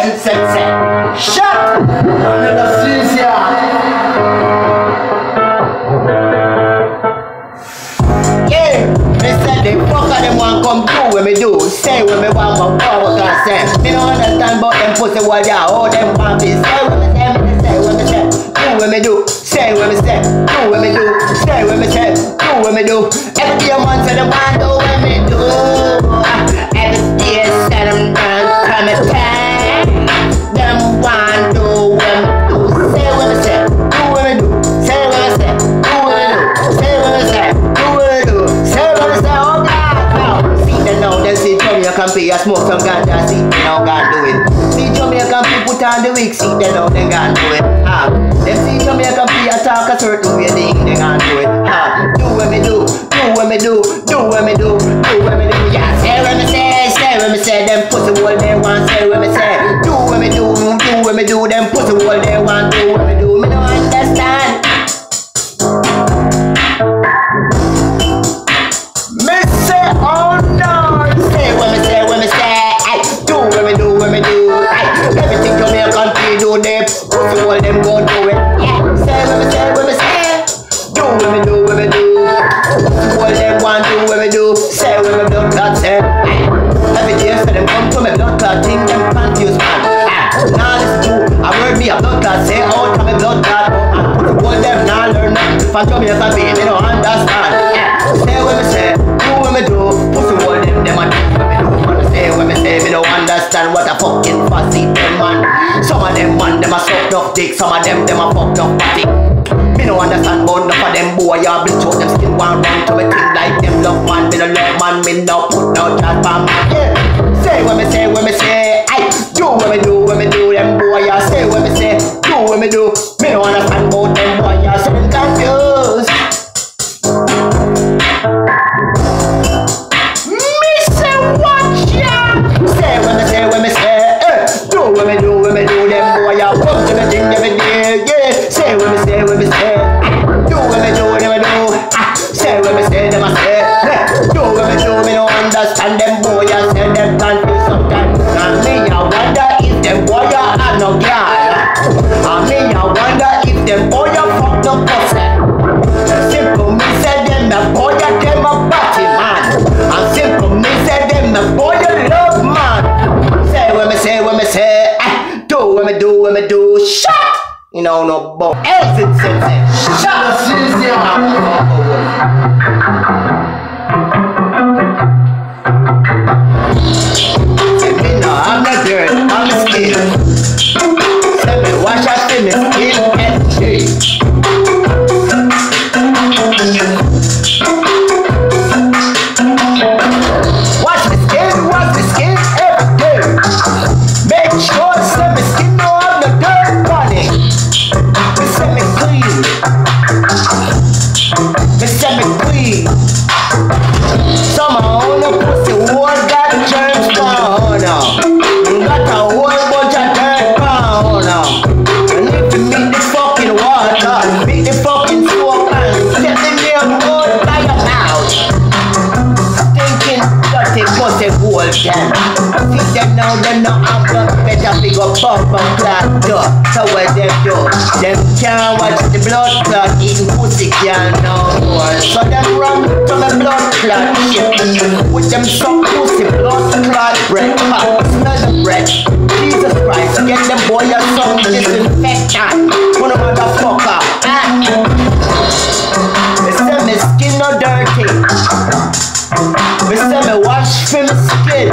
Sensei. Shut! Anesthesia. Yeah, they said they fuck of them want come through when me do. Say when me want my power can say. Me don't understand about them pussy what ya. All them want me say when me say, me say when me say. Do when me do. Say when me say. Do when me do. Say when me say. Do when me do. Every day a man say them want do when me do. Every day say them done come and time. Them want do when me do. Say when me say. Do when me do. Say when me say. Do when me do. Say when me say. Do when me do. Say when me say. Oh God, now. See them now. Them see Jamaican people smoke some ganja. See them now gonna do it. See Jamaican people put on the wig. See them now they gonna do it. Them see Jamaican people talk a certain way. They gonna do it. Do what me do. Do what me do. Do what me do. Do what me do. Yeah, say what me say. Say what me say. Them pussy what they want. Say what me say. Do what me do. Do what me do. Them pussy what they want. Do what me do. Me don't understand. Me say oh no. Say what me say. What me say. Ay, do what me do. What me do. Ay, everything Jamaican people do. Them pussy what them go do it. Yeah, say what me say. What me say. Do what me do. What me do. What them want do. What me do. Say what me blood clot say. Every day for them come to me blood clot thing. Them confused man. Now listen to I word me a blood clot say out of me blood clot. What them now learn nothing from Jamaican people. They don't understand. Say what me say. Do what me do. Pussy what them a do. What me do. Say what me say. Me don't understand what a fucking fussy them man. Some of them man them a suck enough dick. Some of them a fuck enough body. Me no understand about enough of them boy. Ya bleach out them skin one run to me thing like them love man. Me no love man. Me no put no chat for man. Yeah. Say what me say. What me say. Aye. Do what me do. What me do. Them boy. Ya say what me say. Do what me do. Me no understand about them boy. Ya say them confused. Me say watch ya. Say what me say. What me say. Do what me do. What me do. Them boy. Ya come to me thing every day. Yeah. Say what me say. What me say. Do what me do. What me do. Say what me say. Them a say. Do what me do. Me no understand them boy. Ya say them confused sometimes. And me I wonder if them boy ya have no girl. And me I wonder if them boy ya fuck no pussy. Simple me say them the boy ya them a party man. And simple me say them the boy ya love man. Say what me say. What me say. Do what me do. What me do. Shut. You know no boy. Exit sensei. Shut up. I'm not dirt, I'm the skin. Let me wash out in the skin and shade. Wash the skin every day. Make sure that my skin don't have no dirt on it. Me set me clean. Me set me clean. Some on the pussy one got germs for now. Got a whole bunch of dirt on now. And if you meet the fucking water, meet the fucking smoke and set the damn gold by your mouth. Thinking dirty pussy gold them. See them now, they not have the better big up pump and clot do. So what them do? Them can't watch the blood clot eating pussy can no more. So them run to the blood clot shit. With them some pussy blood clot bread. Smell the bread. Jesus Christ, get them boy a some disinfectant. One of motherfucker. They say my skin no dirty. They say me wash for my skin.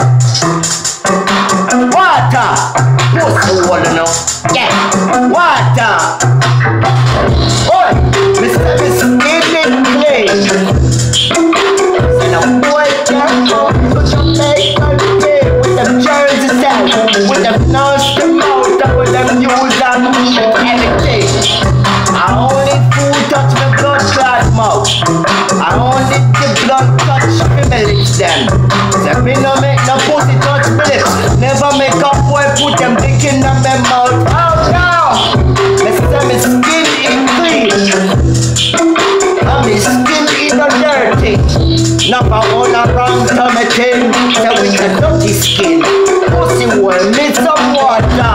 Water. Pussy water now. Yeah. Water. Oi. Me say me skin is clean. Say no boy can't come to Jamaica today with them Jersey style, with them nasty mouth, and with them use and everything. I only food touch my blood clot mouth. I only the blood touch my lips them. Say me no make no pussy touch my lips. Never make a boy put them dick in my mouth. Oh no! Me say my skin is clean. And my skin is not dirty. Not a whole around to me thing. Say with a dirty skin. Pussy will need some water.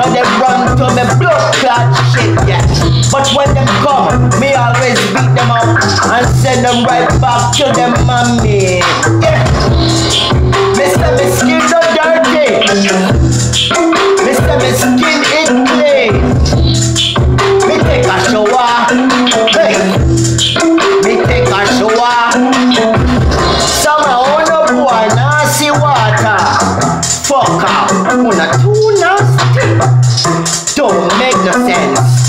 boy them run to me blood clot shit, yeah. But when them come, me always beat them up and send them right back to them mommy. Yeah. Mr. Me skin no dirty. Mr. Me skin it clean. Me take a shower. Hey. Me take a shower. Some own a boy now see water. Fuck up. Una too nasty. Don't make no sense.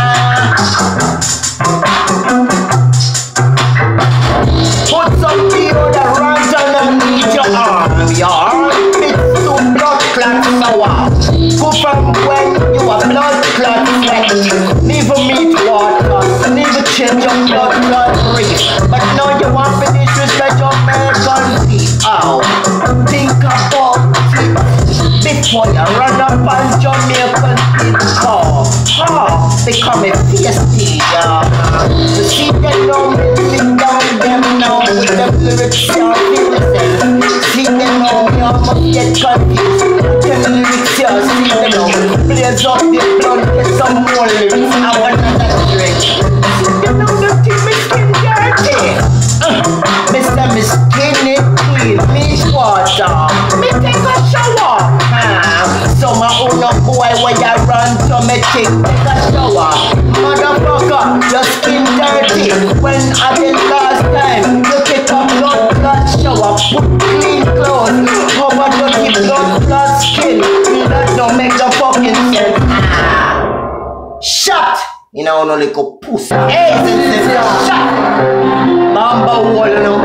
Put some deodorant underneath your arm. Your armpits to blood clot sour. Go from when you are blood clot sweat. Never meet water. Never change your blood clot breathe. But now you want to disrespect your American feet. Oh, think about it before you run up on Jamaican people. Become a feisty, you see them now, sing down them now with the lyrics you're feeling. See them now, you must get confused. Them lyrics you're see them now, blaze up the blood, get some more lyrics. I want another drink. See them now, the team is skin dirty. Mr. Me skin it clean, me water, me take a shower. So my own boy when you run to me take a shower. Motherfucker, your skin dirty. When I did last time, you take a blood clot shower, put clean clothes, cover dirty blood clot skin. That don't make the fucking sense. Shut! You know, no little pussy. Hey, shut! Bamba wall, you know.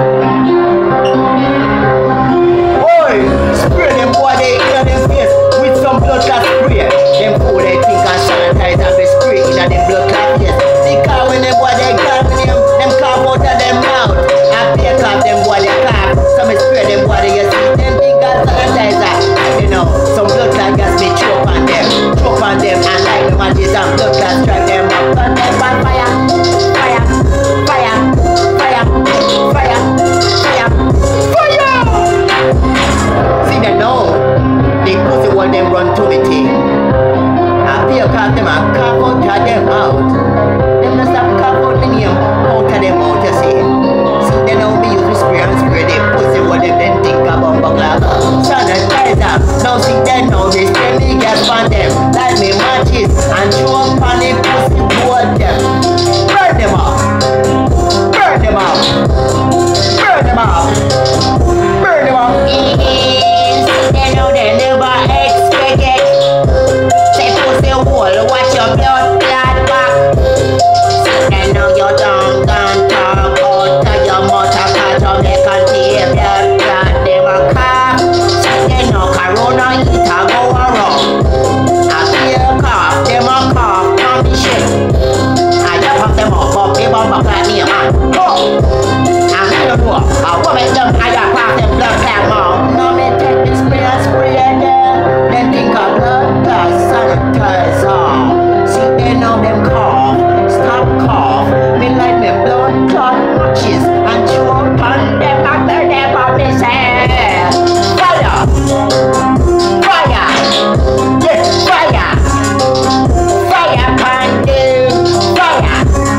Boy, spray them boy they in their face with some blood clot spray. Them fool they think I sanitize and be spray in them blood clot face. Because when them boy they cough them cough out of them mouth. And play cough them boy they cough. Some spray them boy they see them think I sanitizer. You know, some blood clot gas be choke on them and like them and this and blood clot strike them up. Burn them on fire, fire, fire, fire, fire, fire, fire. See them now, they pussy want them run to me thing. I feel cough them and cough out of them out. Them not stop cough out the name out of them out, you see. See them now me use spray and spray they pussy what them then think about bugler. Sanitizer, now see them now they spray me gas on them. Like me matches and throw up on the pussy toward them. Burn them up. Burn them up. Burn them up. Burn them up. They know they never expect it. Say pussy hole, watch your blood clot back. They know you don't talk out to your mother cause you make a tea blood clot them a cough. They know corona eat a go around. I feel cough, them a cough, don't be shit. I just pop them up, but they bump up like me a man. Oh, I'm in the door. I will make them, I just pop them blood clot mouth. Now me take this spray and spray them. They think of blood clot sanitizer. See they know them cough, stop cough. Me like me blood clot matches and throw upon them after them on me say fire, fire, yeah, fire, fire upon them, fire.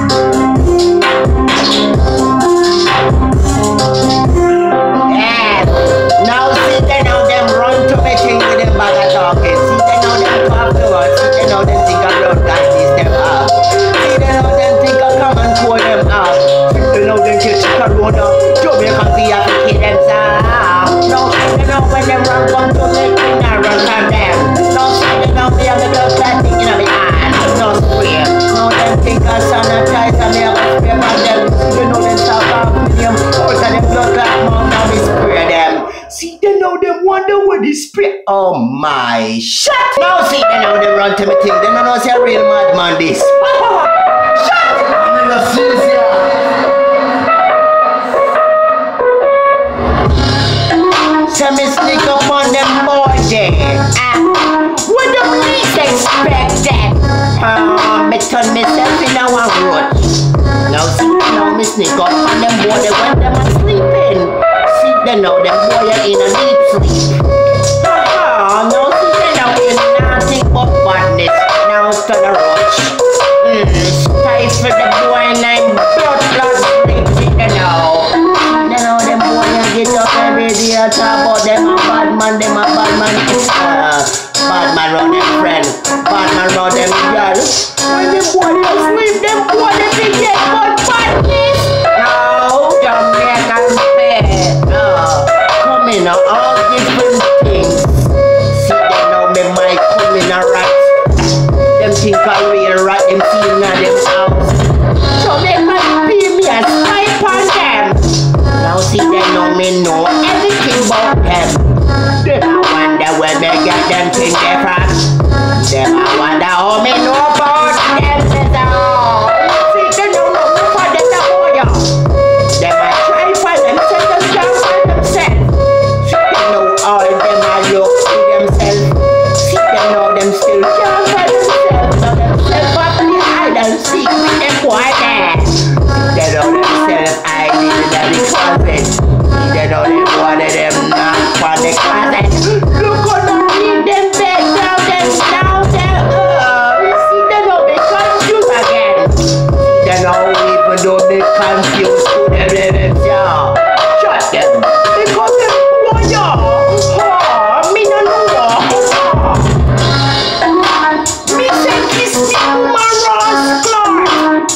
Yeah. Now see they know them run to me thing with them bag of talking. See they know them cough to us. See they know them think of blood clot this them up. See they know them think of come and pull them out. See they know them catch corona. Jamaican be have to kill themselves. Now see they know when them run come to me thing I run from them. Now see they know me have the blood clot thing in my hand. No spray. Now them think of sanitizer me have a spray on them. See they know them stop off with them. Out of them blood clot mouth now me spray them. See they know them wonder what this spray. Oh my shit. Now see they know them run to me thing. They don't know say a real madman this. Shut. I'm in the city. So me sneak up on them boy there. What the least expected? Me turn myself in a one road. Now see, now me sneak up on them boy they when them are sleeping. See they know them boy are in a deep sleep. Now see they know in nothing but bad idea talk about them a bad man, bad man run them friend, bad man run them girl. When them boy they sleep, them boy they forget about badness. No, Jamaican fair. No, come in all different things. See them now, me mic come in a rat. Them think I real rat, them seeing na them house. So they can pay me a snipe on them. Now see them know me know everything about them. Them I wonder where they get them things they from. Them I wonder how me know about them. See them know me for them to hold you. Them I try for themselves, them can't find themselves. See them know all them I look to themselves. See them know them still can't find themselves. So themselves up in the hide and seek with them boy there. They know themselves hiding in the closet. They know they wanted them not for the closet. Look how they leave them bed down them now them. See they know they confused again. They know even though they confused to them themselves. Shut them because them boy me no know. Me say kiss me woman Ross Clark.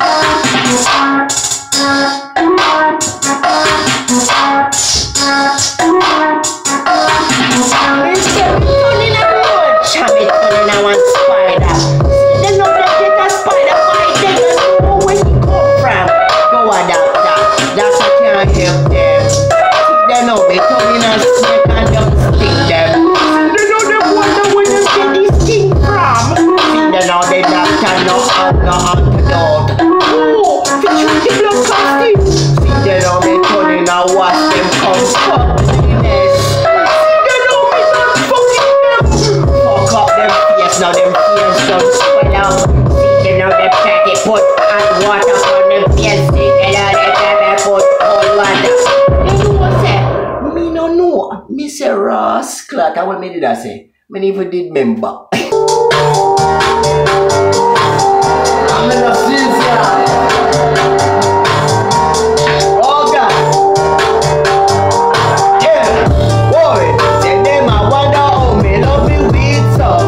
Now them fears don't swell out. See them now they try to put hot water on them fears. See them now they try to put cold water. You know what say? Me no know. Me say rascal. That's what me did I say. Me never did remember. I'm in a season. Oh God. Yeah. Boy. Say them I wonder how me love me with so.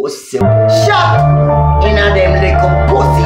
pussy. Shut in a them little pussy,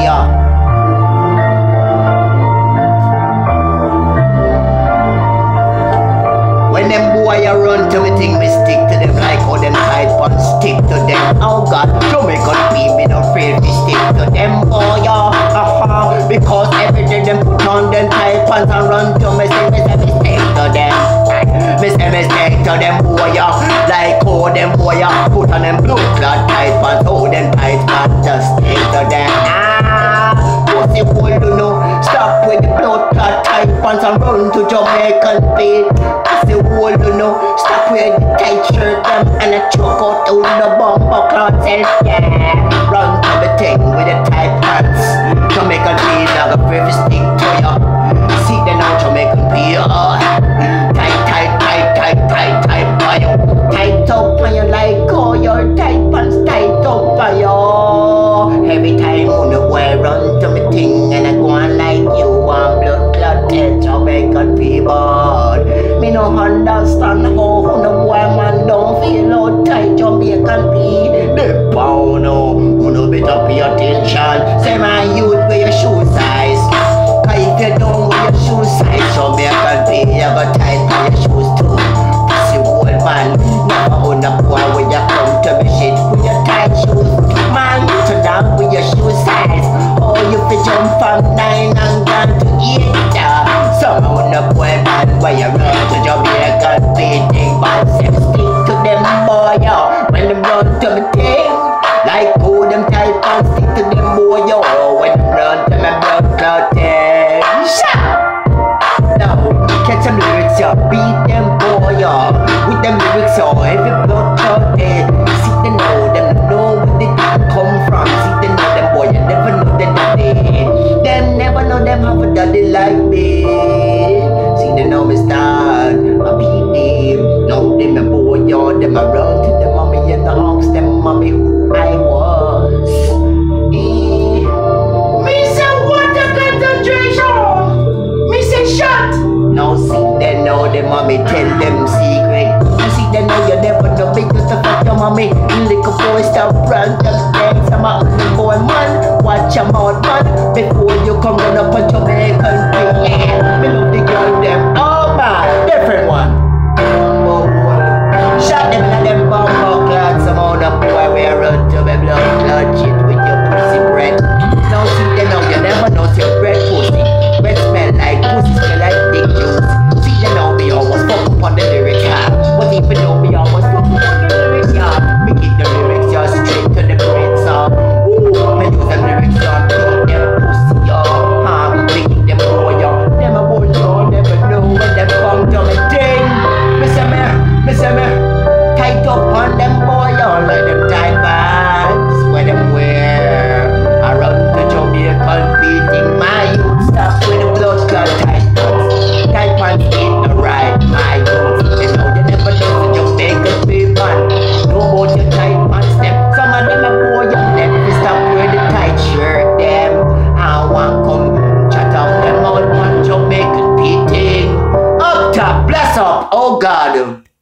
When them boy a run to me thing, me stick to them like how them tight pants stick to them. Oh God, Jamaican people no afraid to stick to them, boy, because every day them put on them tight pants and run to me, say me stick to them. Me say me stick to them, boy, like how them boy put on them blue clad tight pants, how them tight pants just stick to them. Pussy hole, you know, stop with the blood clot tight pants and run to Jamaican beat. Pussy hole, you know, stop with the tight shirt them and a choke out to the bumper clots and yeah. Run to the thing with the tight pants. Jamaican beat, like a very stick to ya. See the now Jamaican beat, tight, fire. Tight up when you like all your tight pants, tight up fire. Every time on the way run to me thing and I go on like you want blood clot tell Jamaican people. Me no understand how no boy man don't feel how tight Jamaican be. The bow no better pay attention. Say my youth wear your shoe size. Cause if you don't wear your shoe size, Jamaican be you got tight for your shoes too. Pussy old man, never own a boy when you come to me shit with your tight shoes. Man, you turn down with your shoe size. Oh, you fi jump from 9 and gone to 8. Some own a boy man where you run to Jamaican beating bad sex stick to them boy, when them run to me thing. Like who them tight pants stick to them boy, when them run to me blood clotting. Shut now, catch some lyrics, beat them boy, with them lyrics, every blood clotting. See they know them know where they come from. See they know them boy, you never know them daddy. Them never know them have a daddy like me. See they know me stand, I beat them. Know them a boy, them a run to the mommy and the house, them mommy who I was. Me say what a concentration. Me say shut. Now see they know the mommy tell them secret. You see they know you never know me just to fuck your mommy. Little boy stop run just dance. I'm a boy man, watch your mouth man. Before you come run up on Jamaican beat, yeah. Me love the girl them, oh man, different one. Shot them in them bumper clots. Some on the boy we run to me blood clot shit with your pussy breath. Now see they know you never know see bread pussy. Bread smell like pussy, smell like dick juice. See they know me almost fuck up on the lyrics, but even though me almost fuck up on the lyrics, me get the lyrics just straight to the brain, me use them lyrics beat them pussy, me get them boy, them a boy, never know when them come to me thing. Me say me tight up on them boy, like them tight bags where them wear. I run to Jamaican beating my youth, stop with the blood clot tight pants. Tight pants ain't no right, my youth. They know they never know the Jamaican people. No about your tight pants them. Some of them a boy, them stop wear the tight shirt them. I want come chat off them out on Jamaican beating. Up top, bless up, oh God.